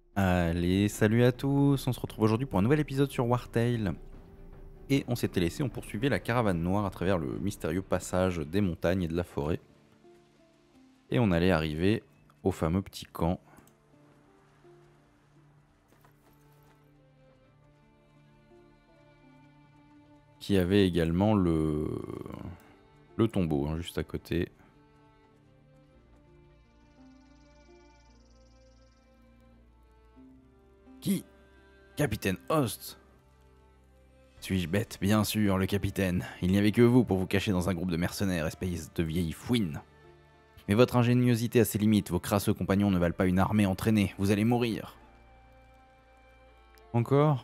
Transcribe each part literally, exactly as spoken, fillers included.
Allez, salut à tous, on se retrouve aujourd'hui pour un nouvel épisode sur Wartail. Et on s'était laissé, on poursuivait la caravane noire à travers le mystérieux passage des montagnes et de la forêt. Et on allait arriver au fameux petit camp. Qui avait également le, le tombeau, hein, juste à côté. Qui? Capitaine Host? Suis-je bête? Bien sûr, le capitaine. Il n'y avait que vous pour vous cacher dans un groupe de mercenaires, espèce de vieille fouine. Mais votre ingéniosité a ses limites, vos crasseux compagnons ne valent pas une armée entraînée, vous allez mourir. Encore?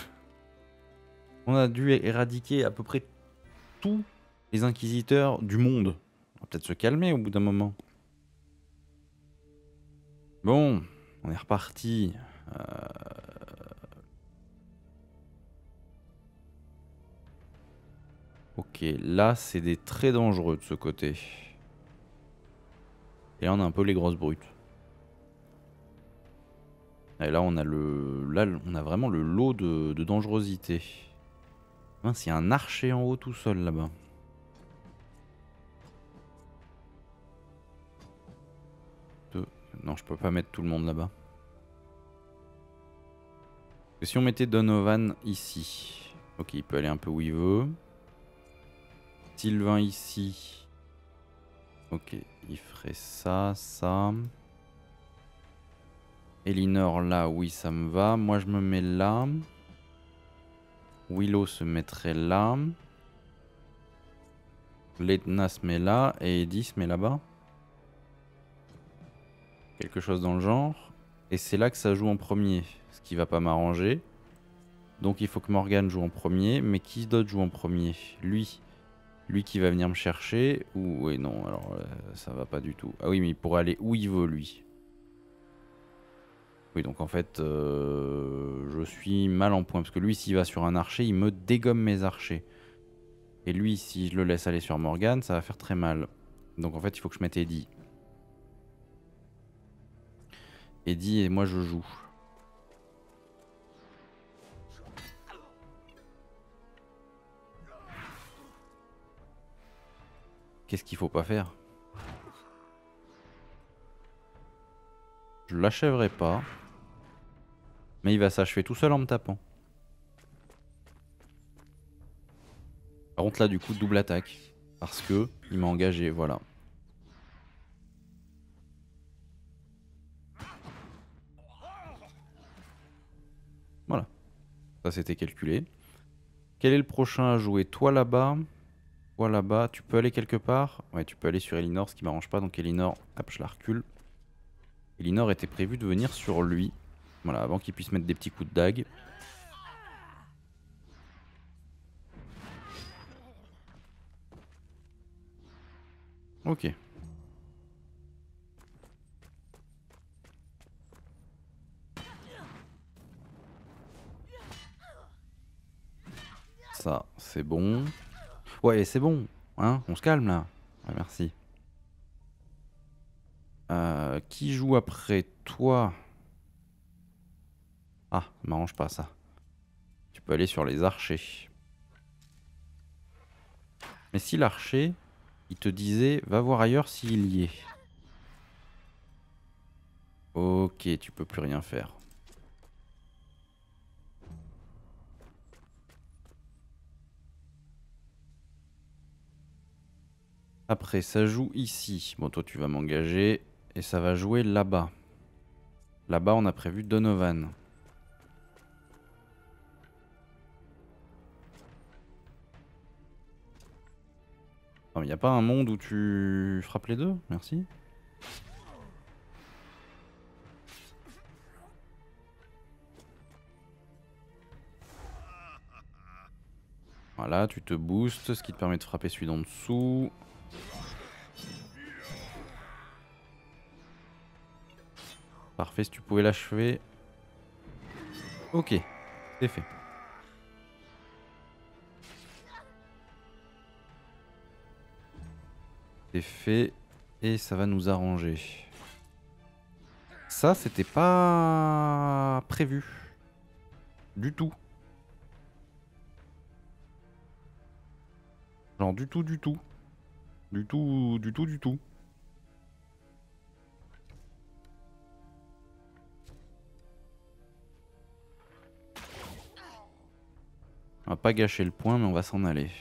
On a dû éradiquer à peu près tous les inquisiteurs du monde. On va peut-être se calmer au bout d'un moment. Bon, on est reparti. Euh... Ok, là c'est des très dangereux de ce côté. Et là on a un peu les grosses brutes. Et là on a le, là on a vraiment le lot de, de dangerosité. Mince, il y a un archer en haut tout seul là-bas. Deux. Non, je peux pas mettre tout le monde là-bas. Si on mettait Donovan ici, ok, il peut aller un peu où il veut. Sylvain ici, ok, il ferait ça, ça. Elinor là, oui, ça me va. Moi, je me mets là. Willow se mettrait là. Letna se met là. Et Eddie se met là-bas. Quelque chose dans le genre. Et c'est là que ça joue en premier. Ce qui va pas m'arranger. Donc il faut que Morgane joue en premier. Mais qui d'autre joue en premier? Lui. Lui qui va venir me chercher. Ou... Oui, non, alors euh, ça va pas du tout. Ah oui, mais il pourrait aller où il veut, lui. Oui, donc en fait, euh, je suis mal en point. Parce que lui, s'il va sur un archer, il me dégomme mes archers. Et lui, si je le laisse aller sur Morgane, ça va faire très mal. Donc en fait, il faut que je mette Eddie. Eddie et moi, je joue. Qu'est-ce qu'il faut pas faire? Je l'achèverai pas. Mais il va s'achever tout seul en me tapant. Par contre là, du coup, double attaque. Parce que il m'a engagé, voilà. Voilà. Ça, c'était calculé. Quel est le prochain à jouer? Toi là-bas. Toi là-bas. Tu peux aller quelque part? Ouais, tu peux aller sur Elinor, ce qui m'arrange pas. Donc Elinor, hop, je la recule. Elinor était prévu de venir sur lui. Voilà, avant qu'il puisse mettre des petits coups de dague. Ok. Ça, c'est bon. Ouais, c'est bon. Hein, on se calme là. Ouais, merci. Euh, qui joue après toi? Ah, ça m'arrange pas ça. Tu peux aller sur les archers. Mais si l'archer, il te disait, va voir ailleurs s'il y est. Ok, tu peux plus rien faire. Après, ça joue ici. Bon, toi, tu vas m'engager. Et ça va jouer là-bas. Là-bas, on a prévu Donovan. Il n'y a pas un monde où tu frappes les deux? Merci. Voilà, tu te boostes, ce qui te permet de frapper celui d'en dessous. Parfait, si tu pouvais l'achever. Ok, c'est fait. C'est fait et ça va nous arranger. Ça, c'était pas prévu. Du tout. Genre du tout, du tout. Du tout, du tout, du tout. On va pas gâcher le point, mais on va s'en aller.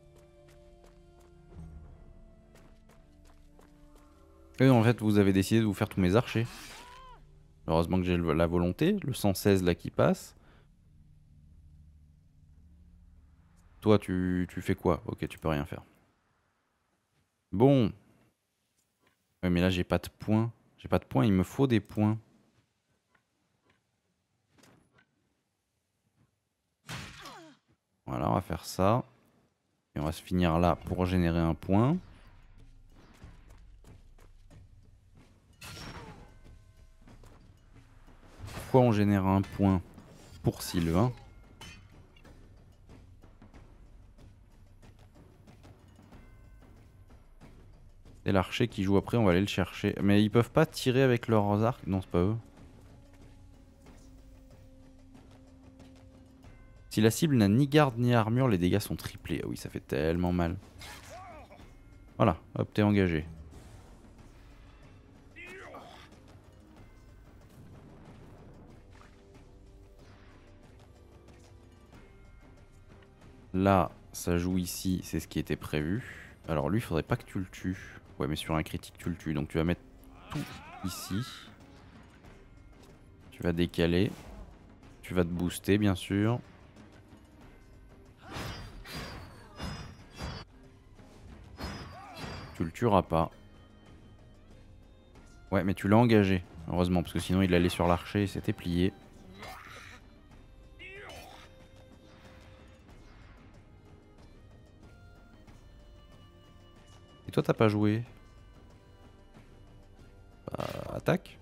Et en fait, vous avez décidé de vous faire tous mes archers. Heureusement que j'ai la volonté. Le cent seize là qui passe. Toi, tu, tu fais quoi? Ok, tu peux rien faire. Bon. Ouais, mais là, j'ai pas de points. J'ai pas de points, il me faut des points. Voilà, on va faire ça. Et on va se finir là pour générer un point. Pourquoi on génère un point pour Sylvain? C'est l'archer qui joue après, on va aller le chercher. Mais ils peuvent pas tirer avec leurs arcs? Non, c'est pas eux. Si la cible n'a ni garde ni armure, les dégâts sont triplés. Ah oui, ça fait tellement mal. Voilà, hop, t'es engagé. Là, ça joue ici, c'est ce qui était prévu. Alors lui, il faudrait pas que tu le tues. Ouais, mais sur un critique, tu le tues. Donc tu vas mettre tout ici. Tu vas décaler. Tu vas te booster, bien sûr. Tu le tueras pas. Ouais, mais tu l'as engagé. Heureusement, parce que sinon il allait sur l'archer et c'était plié. Et toi, t'as pas joué? Bah, attaque.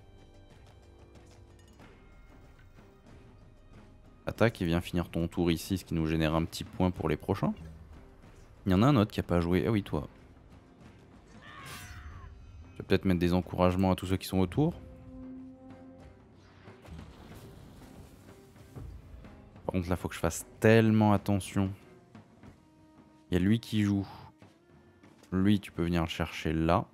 Attaque et viens finir ton tour ici, ce qui nous génère un petit point pour les prochains. Il y en a un autre qui a pas joué. Ah oui, toi. Tu vas peut-être mettre des encouragements à tous ceux qui sont autour. Par contre, là, faut que je fasse tellement attention. Il y a lui qui joue. Lui, tu peux venir le chercher là.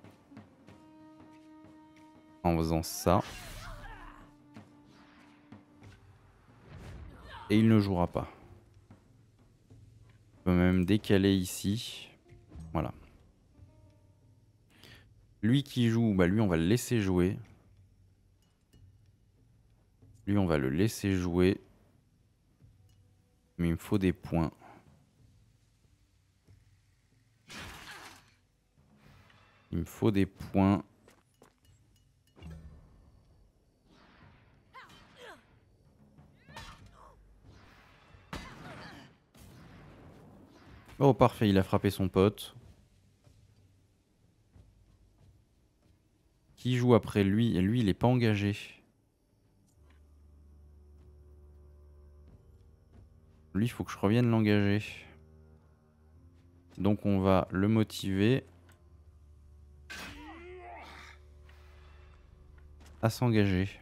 En faisant ça. Et il ne jouera pas. Je peux même décaler ici. Voilà. Lui qui joue, bah lui on va le laisser jouer. Lui on va le laisser jouer. Mais il me faut des points. Il me faut des points. Oh parfait, il a frappé son pote. Qui joue après lui? Et lui il est pas engagé. Lui il faut que je revienne l'engager. Donc on va le motiver à s'engager.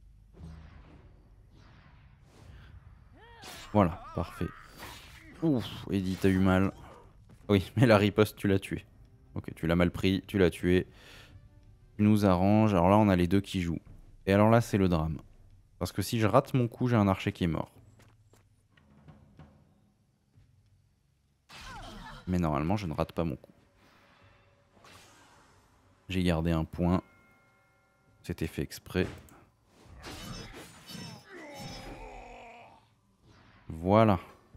Voilà, parfait. Ouf, Eddie, t'as eu mal. Oui, mais la riposte, tu l'as tué. Ok, tu l'as mal pris, tu l'as tué. Tu nous arranges. Alors là, on a les deux qui jouent. Et alors là, c'est le drame. Parce que si je rate mon coup, j'ai un archer qui est mort. Mais normalement, je ne rate pas mon coup. J'ai gardé un point. C'était fait exprès. Voilà.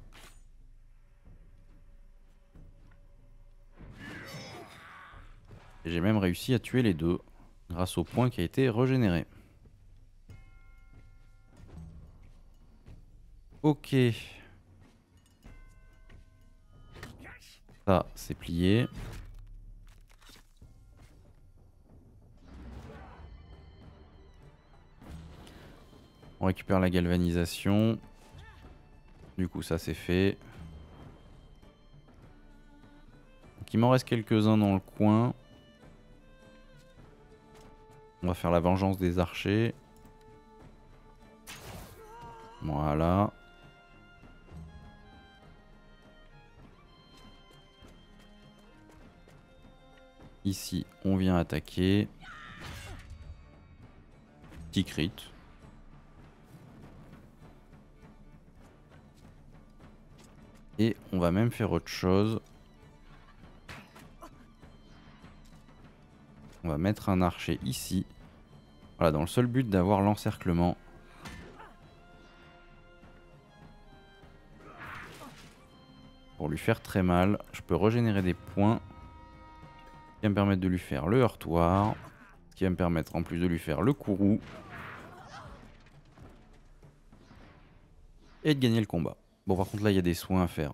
Et j'ai même réussi à tuer les deux. Grâce au point qui a été régénéré. Ok. Ça, c'est plié. On récupère la galvanisation. Du coup, ça c'est fait. Donc, il m'en reste quelques-uns dans le coin. On va faire la vengeance des archers. Voilà. Ici, on vient attaquer. Petit crit. Et on va même faire autre chose. On va mettre un archer ici. Voilà, dans le seul but d'avoir l'encerclement. Pour lui faire très mal. Je peux régénérer des points. Ce qui va me permettre de lui faire le heurtoir. Ce qui va me permettre en plus de lui faire le courroux. Et de gagner le combat. Bon, par contre là il y a des soins à faire.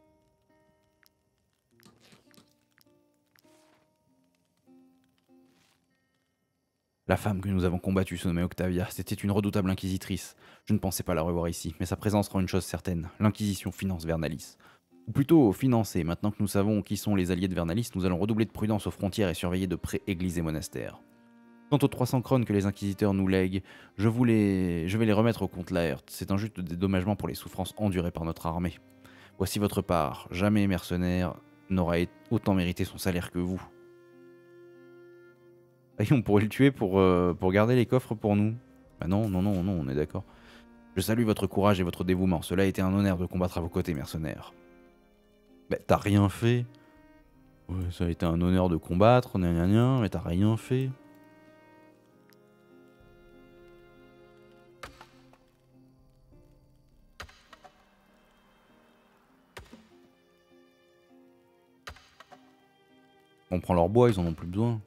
La femme que nous avons combattue se nommait Octavia. C'était une redoutable inquisitrice. Je ne pensais pas la revoir ici, mais sa présence rend une chose certaine. L'Inquisition finance Vernalis. Ou plutôt financer. Maintenant que nous savons qui sont les alliés de Vernalis, nous allons redoubler de prudence aux frontières et surveiller de près églises et monastères. Quant aux trois cents crônes que les inquisiteurs nous lèguent, je, voulais... je vais les remettre au comte Laert. C'est un juste dédommagement pour les souffrances endurées par notre armée. Voici votre part. Jamais mercenaire n'aura autant mérité son salaire que vous. Et on pourrait le tuer pour, euh, pour garder les coffres pour nous. Bah non, non, non, non, on est d'accord. Je salue votre courage et votre dévouement. Cela a été un honneur de combattre à vos côtés, mercenaires. Bah t'as rien fait. Ouais, ça a été un honneur de combattre, gna gna gna, mais t'as rien fait. On prend leur bois, ils en ont plus besoin.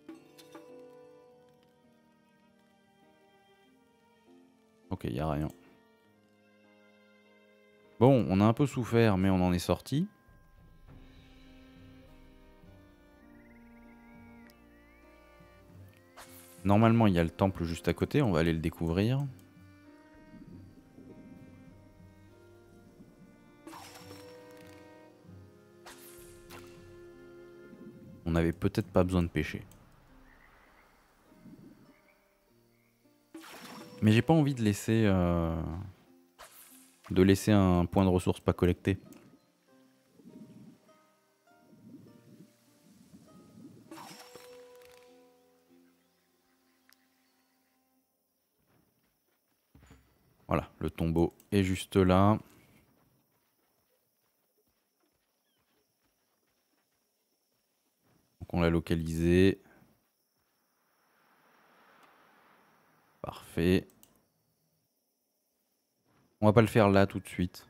Ok, y a rien. Bon, on a un peu souffert, mais on en est sorti. Normalement, il y a le temple juste à côté, on va aller le découvrir. On n'avait peut-être pas besoin de pêcher. Mais j'ai pas envie de laisser... Euh... de laisser un point de ressources pas collecté. Voilà, le tombeau est juste là. Donc on l'a localisé. Parfait. On va pas le faire là tout de suite.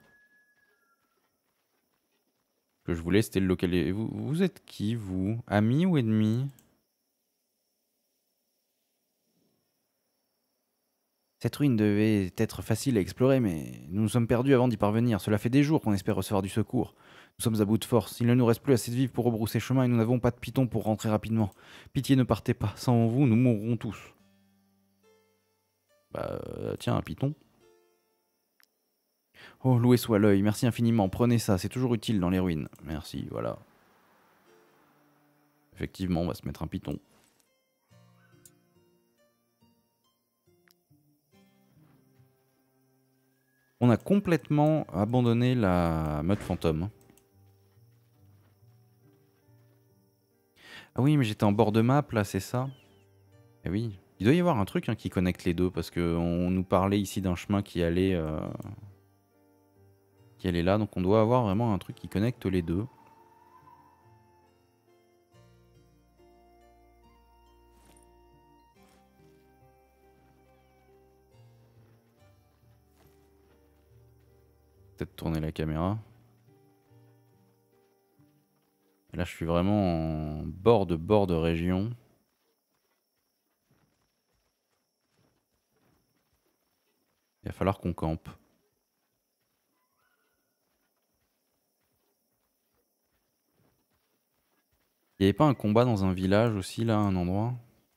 Ce que je voulais, c'était le localiser. Vous, vous êtes qui, vous? Amis ou ennemis? Cette ruine devait être facile à explorer, mais nous nous sommes perdus avant d'y parvenir. Cela fait des jours qu'on espère recevoir du secours. Nous sommes à bout de force. Il ne nous reste plus assez de vivres pour rebrousser chemin et nous n'avons pas de python pour rentrer rapidement. Pitié, ne partez pas. Sans vous, nous mourrons tous. Bah, euh, tiens, un python. Oh, loué soit l'œil. Merci infiniment. Prenez ça, c'est toujours utile dans les ruines. Merci, voilà. Effectivement, on va se mettre un python. On a complètement abandonné la mode fantôme. Ah oui, mais j'étais en bord de map là, c'est ça? Eh oui. Il doit y avoir un truc hein, qui connecte les deux parce qu'on nous parlait ici d'un chemin qui allait, euh, qui allait là. Donc on doit avoir vraiment un truc qui connecte les deux. Peut-être tourner la caméra. Et là, je suis vraiment en bord de bord de région. Il va falloir qu'on campe. Il n'y avait pas un combat dans un village aussi, là, à un endroit?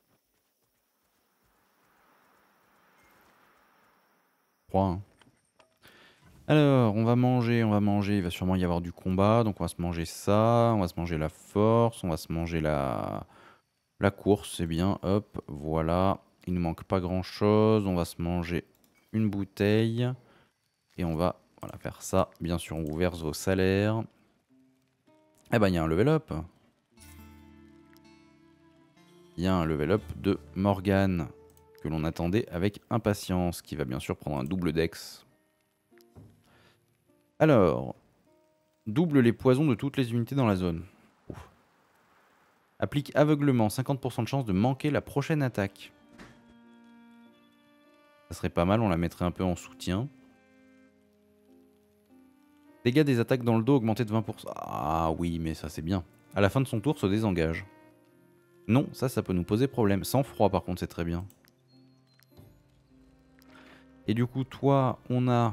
Je crois, hein. Alors, on va manger, on va manger. Il va sûrement y avoir du combat. Donc, on va se manger ça. On va se manger la force. On va se manger la, la course. C'est bien. Hop, voilà. Il nous manque pas grand-chose. On va se manger une bouteille. Et on va voilà, faire ça. Bien sûr, on vous verse vos salaires. Eh ben, il y a un level up. Il y a un level up de Morgane que l'on attendait avec impatience, qui va bien sûr prendre un double dex. Alors, double les poisons de toutes les unités dans la zone. Ouf. Applique aveuglement, cinquante pour cent de chance de manquer la prochaine attaque. Ça serait pas mal, on la mettrait un peu en soutien. Dégâts des attaques dans le dos augmentés de vingt pour cent. Ah oui, mais ça c'est bien. À la fin de son tour, se désengage. Non, ça, ça peut nous poser problème. Sans froid, par contre, c'est très bien. Et du coup, toi, on a...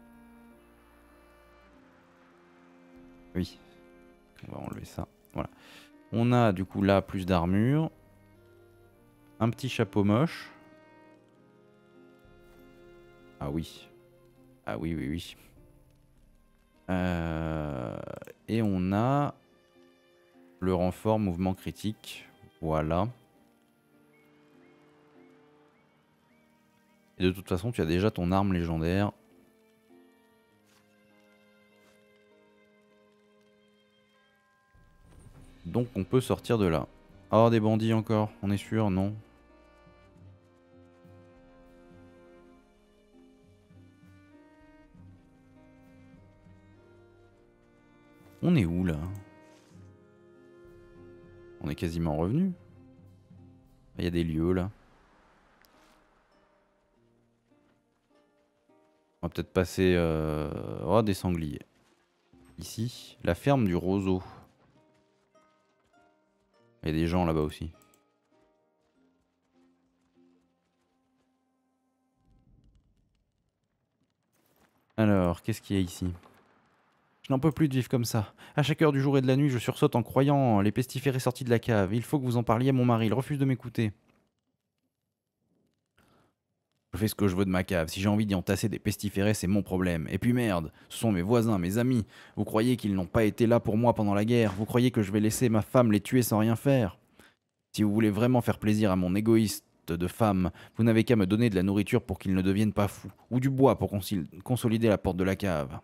Oui. On va enlever ça. Voilà. On a, du coup, là, plus d'armure. Un petit chapeau moche. Ah oui. Ah oui, oui, oui. Euh... Et on a... le renfort mouvement critique. Voilà. Et de toute façon, tu as déjà ton arme légendaire. Donc on peut sortir de là. Oh, des bandits encore, on est sûr, non? On est où là? On est quasiment revenu. Il y a des lieux là. On va peut-être passer... Euh... Oh, des sangliers. Ici, la ferme du roseau. Il y a des gens là-bas aussi. Alors, qu'est-ce qu'il y a ici? Je n'en peux plus de vivre comme ça. À chaque heure du jour et de la nuit, je sursaute en croyant les pestiférés sortis de la cave. Il faut que vous en parliez à mon mari, il refuse de m'écouter. Je fais ce que je veux de ma cave. Si j'ai envie d'y entasser des pestiférés, c'est mon problème. Et puis merde, ce sont mes voisins, mes amis. Vous croyez qu'ils n'ont pas été là pour moi pendant la guerre? Vous croyez que je vais laisser ma femme les tuer sans rien faire? Si vous voulez vraiment faire plaisir à mon égoïste de femme, vous n'avez qu'à me donner de la nourriture pour qu'ils ne deviennent pas fous. Ou du bois pour consolider la porte de la cave.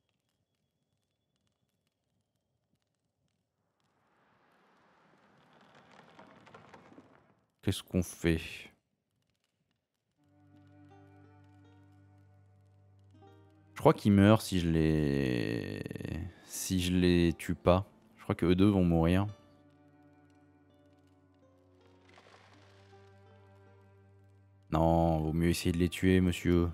Qu'est-ce qu'on fait? Je crois qu'ils meurent si je les... Si je les tue pas. Je crois que eux deux vont mourir. Non, vaut mieux essayer de les tuer, monsieur.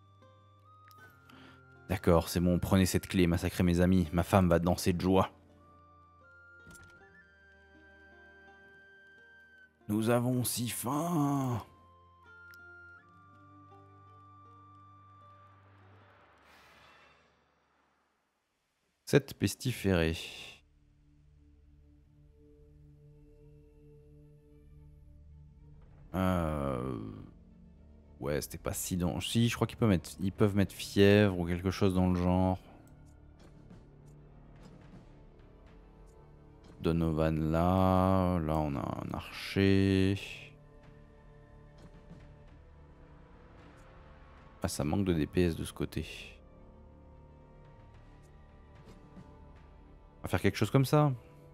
D'accord, c'est bon, prenez cette clé, massacrez mes amis. Ma femme va danser de joie. Nous avons si faim. Sept pestiférés. Euh... Ouais, c'était pas si dangereux. Si, je crois qu'ils peuvent mettre... Ils peuvent mettre fièvre ou quelque chose dans le genre. Donovan là. Là, on a un archer. Ah, ça manque de D P S de ce côté. On va faire quelque chose comme ça.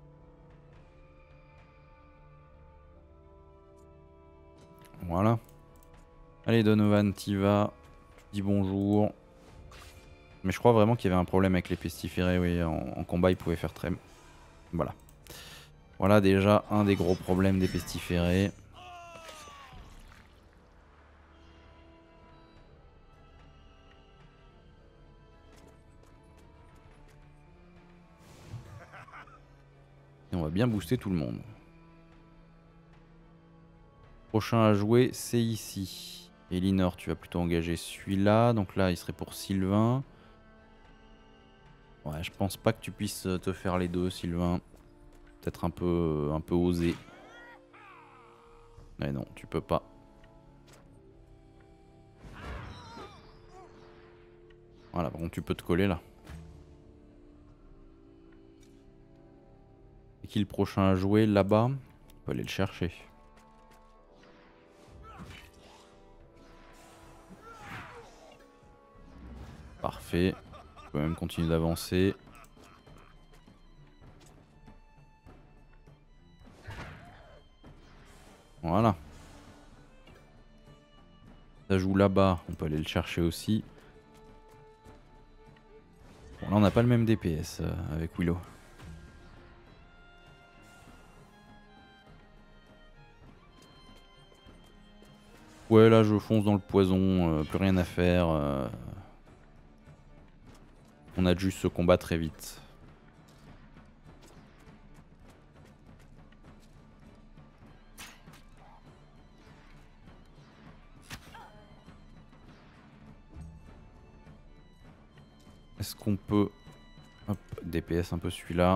Voilà. Allez Donovan, t'y vas. Tu dis bonjour. Mais je crois vraiment qu'il y avait un problème avec les pestiférés. Oui, en, en combat, ils pouvaient faire très... Voilà. Voilà déjà un des gros problèmes des pestiférés. Et on va bien booster tout le monde. Prochain à jouer, c'est ici. Elinor, tu vas plutôt engager celui-là. Donc là, il serait pour Sylvain. Ouais, je pense pas que tu puisses te faire les deux, Sylvain. Peut-être un peu, un peu osé. Mais non, tu peux pas. Voilà, par contre, tu peux te coller là. Et qui le prochain à jouer là-bas? On peut aller le chercher. Parfait. Je peux même continuer d'avancer. Voilà. Ça joue là-bas, on peut aller le chercher aussi. Bon, là on n'a pas le même D P S euh, avec Willow. Ouais, là je fonce dans le poison, euh, plus rien à faire. Euh... On a juste ce combat très vite. Est-ce qu'on peut... Hop, D P S un peu celui-là.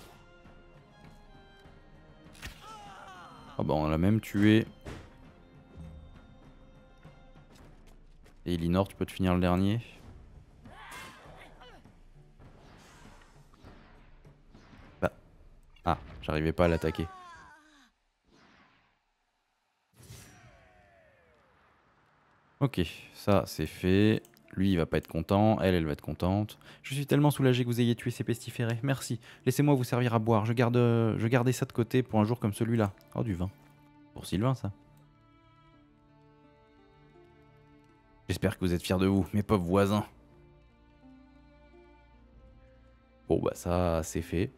Ah bah on l'a même tué. Et Elinor, tu peux te finir le dernier. Bah. Ah, j'arrivais pas à l'attaquer. Ok, ça c'est fait. Lui il va pas être content, elle elle va être contente. Je suis tellement soulagé que vous ayez tué ces pestiférés. Merci. Laissez-moi vous servir à boire. Je garde, je gardais ça de côté pour un jour comme celui-là. Oh du vin. Pour Sylvain ça. J'espère que vous êtes fiers de vous, mes pauvres voisins. Bon bah ça c'est fait.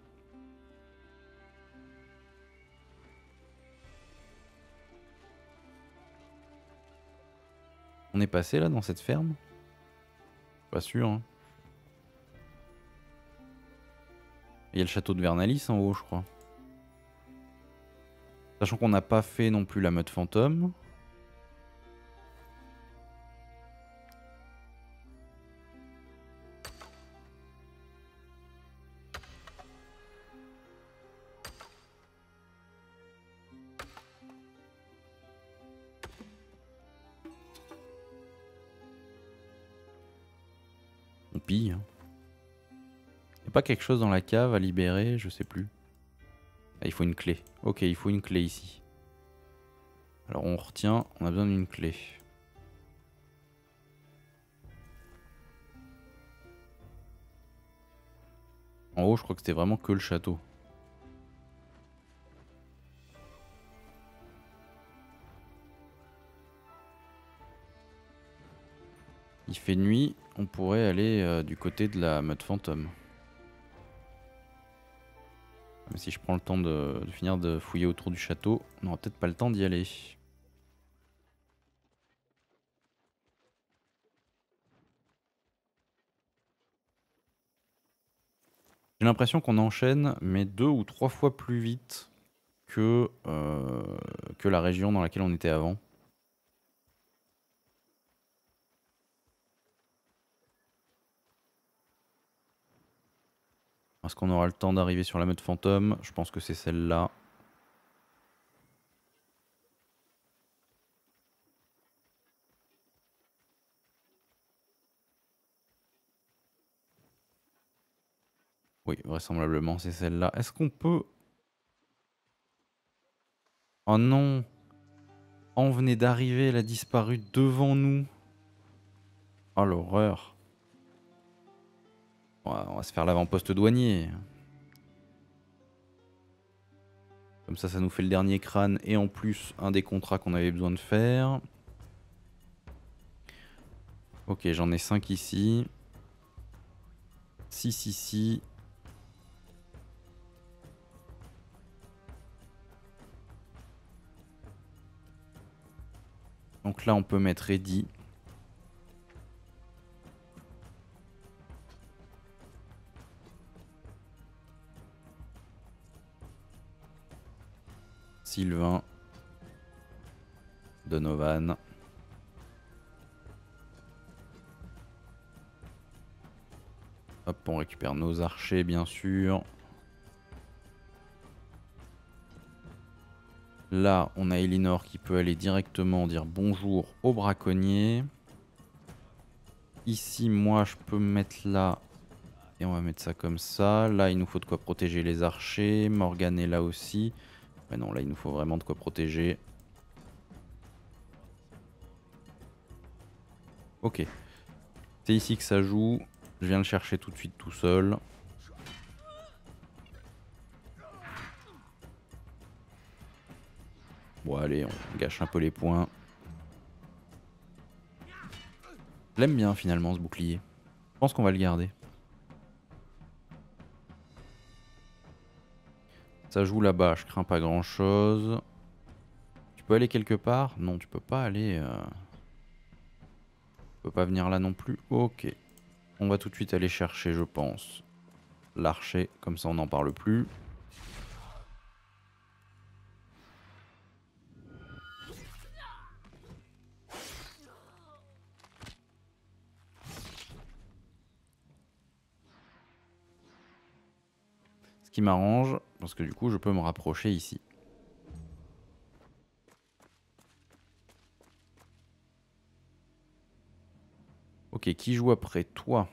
On est passé là dans cette ferme? Pas sûr hein. Il y a le château de Vernalis en haut je crois. Sachant qu'on n'a pas fait non plus la meute fantôme. On pille. Hein. Y a pas quelque chose dans la cave à libérer, je sais plus. Ah, il faut une clé. Ok, il faut une clé ici. Alors on retient, on a besoin d'une clé. En haut, je crois que c'était vraiment que le château. Il fait nuit, on pourrait aller euh, du côté de la meute fantôme. Mais si je prends le temps de, de finir de fouiller autour du château, on n'aura peut-être pas le temps d'y aller. J'ai l'impression qu'on enchaîne, mais deux ou trois fois plus vite que, euh, que la région dans laquelle on était avant. Est-ce qu'on aura le temps d'arriver sur la meute fantôme? Je pense que c'est celle-là. Oui, vraisemblablement c'est celle-là. Est-ce qu'on peut... Oh non! On venait d'arriver, elle a disparu devant nous. Oh l'horreur. On va, on va se faire l'avant-poste douanier. Comme ça, ça nous fait le dernier crâne et en plus un des contrats qu'on avait besoin de faire. Ok, j'en ai cinq ici. six ici. Donc là, on peut mettre ready. Sylvain. Donovan. Hop, on récupère nos archers, bien sûr. Là, on a Elinor qui peut aller directement dire bonjour aux braconniers. Ici, moi, je peux me mettre là. Et on va mettre ça comme ça. Là, il nous faut de quoi protéger les archers. Morgane est là aussi. Mais non, là, il nous faut vraiment de quoi protéger. Ok. C'est ici que ça joue. Je viens le chercher tout de suite tout seul. Bon allez, on gâche un peu les points. Je l'aime bien finalement ce bouclier. Je pense qu'on va le garder. Ça joue là-bas, je crains pas grand chose. Tu peux aller quelque part? Non, tu peux pas aller... Euh... Tu peux pas venir là non plus. Ok. On va tout de suite aller chercher, je pense, l'archer. Comme ça on n'en parle plus. Ce qui m'arrange, parce que du coup je peux me rapprocher ici. Ok, qui joue après toi?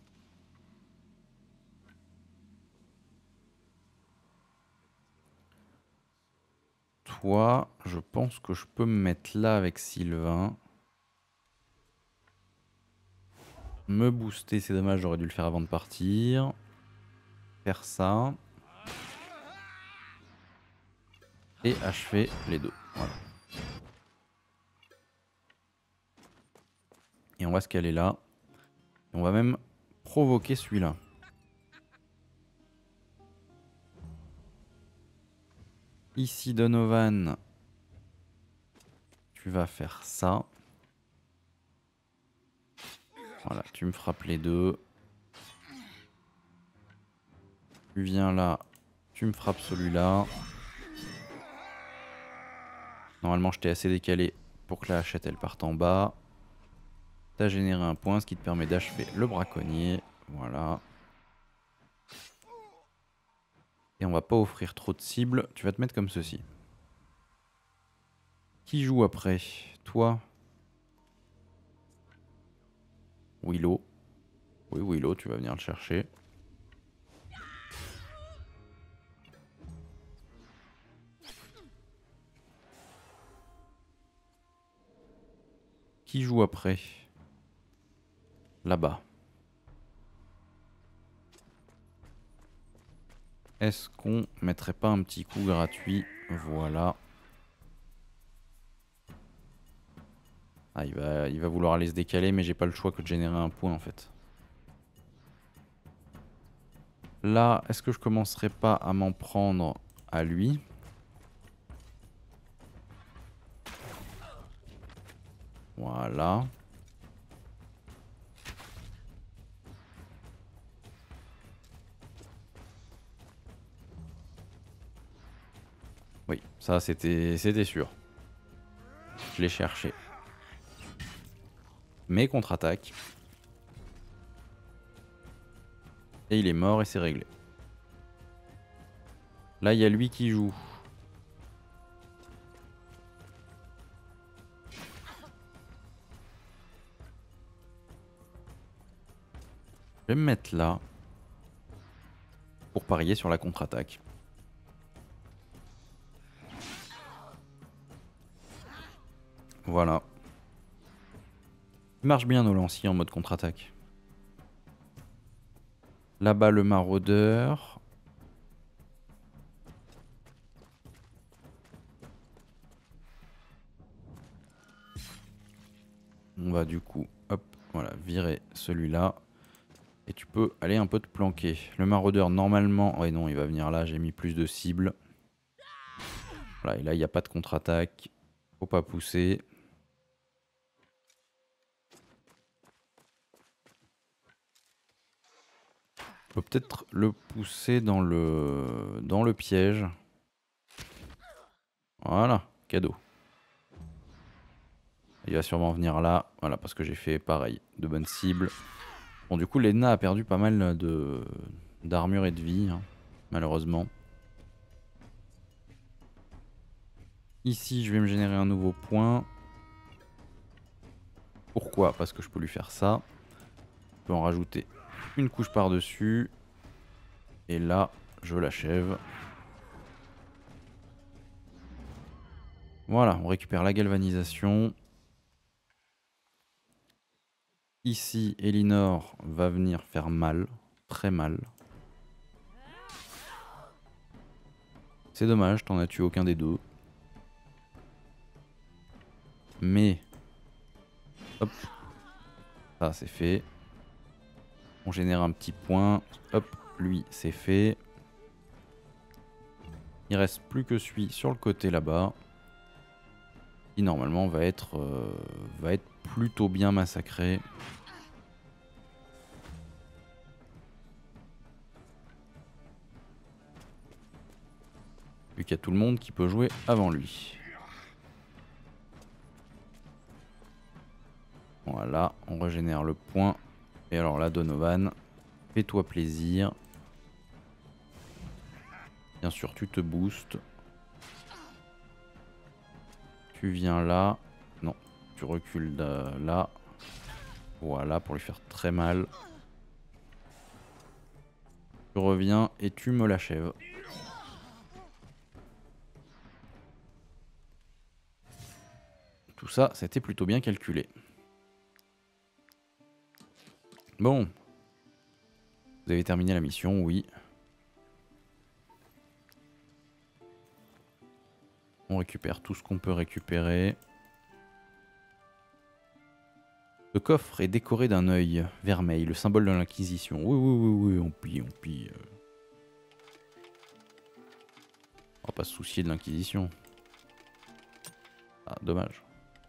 Toi, je pense que je peux me mettre là avec Sylvain. Me booster, c'est dommage, j'aurais dû le faire avant de partir. Faire ça. Et achever les deux. Voilà. Et on va se caler là. Et on va même provoquer celui-là. Ici, Donovan, tu vas faire ça. Voilà, tu me frappes les deux. Tu viens là, tu me frappes celui-là. Normalement, je t'ai assez décalé pour que la hachette elle parte en bas. T'as généré un point, ce qui te permet d'achever le braconnier. Voilà. Et on va pas offrir trop de cibles. Tu vas te mettre comme ceci. Qui joue après? Toi? Willow. Oui, Willow, tu vas venir le chercher. Qui joue après? Là-bas. Est-ce qu'on mettrait pas un petit coup gratuit? Voilà. Ah, il va, il va vouloir aller se décaler, mais j'ai pas le choix que de générer un point en fait. Là, est-ce que je commencerai pas à m'en prendre à lui? Voilà. Oui, ça c'était c'était sûr. Je l'ai cherché. Mais contre-attaque. Et il est mort et c'est réglé. Là, il y a lui qui joue. Je vais me mettre là. Pour parier sur la contre-attaque. Voilà. Il marche bien nos lanciers en mode contre-attaque. Là-bas, le maraudeur. On va du coup, hop, voilà, virer celui-là. Et tu peux aller un peu te planquer. Le maraudeur, normalement... Ouais, non, il va venir là, j'ai mis plus de cibles. Voilà, et là, il n'y a pas de contre-attaque. Faut pas pousser. On peut peut-être le pousser dans le... dans le piège. Voilà, cadeau. Il va sûrement venir là. Voilà, parce que j'ai fait pareil, de bonnes cibles. Bon, du coup, Lena a perdu pas mal de d'armure et de vie, hein, malheureusement. Ici, je vais me générer un nouveau point. Pourquoi? Parce que je peux lui faire ça. Je peux en rajouter une couche par-dessus. Et là, je l'achève. Voilà, on récupère la galvanisation. Ici, Elinor va venir faire mal, très mal. C'est dommage, t'en as tué aucun des deux. Mais... Hop. Ça, c'est fait. On génère un petit point. Hop, lui, c'est fait. Il reste plus que celui sur le côté là-bas. Qui normalement va être, euh, va être plutôt bien massacré. Vu qu'il y a tout le monde qui peut jouer avant lui. Voilà, on régénère le point. Et alors là, Donovan, fais-toi plaisir. Bien sûr, tu te boostes. Tu viens là. Non, tu recules de là. Voilà, pour lui faire très mal. Tu reviens et tu me l'achèves. Tout ça, c'était plutôt bien calculé. Bon. Vous avez terminé la mission, oui. On récupère tout ce qu'on peut récupérer. Le coffre est décoré d'un œil vermeil, le symbole de l'Inquisition. Oui, oui, oui, oui, on pille, on pille. On va pas se soucier de l'Inquisition. Ah, dommage.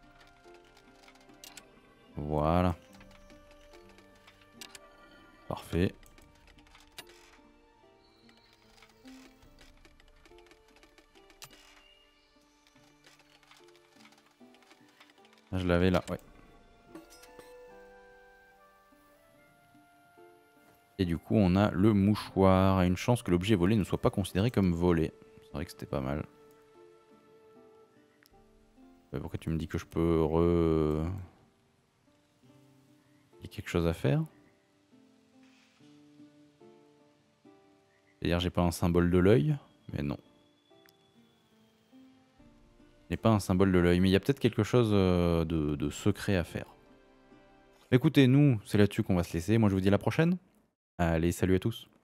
Voilà. Parfait. Je l'avais là, ouais. Et du coup, on a le mouchoir. Et une chance que l'objet volé ne soit pas considéré comme volé. C'est vrai que c'était pas mal. Mais pourquoi tu me dis que je peux re... Il y a quelque chose à faire? C'est-à-dire j'ai pas un symbole de l'œil? Mais non. Il n'y a pas un symbole de l'œil. Mais il y a peut-être quelque chose de, de secret à faire. Écoutez, nous, c'est là-dessus qu'on va se laisser. Moi, je vous dis à la prochaine. Allez, salut à tous.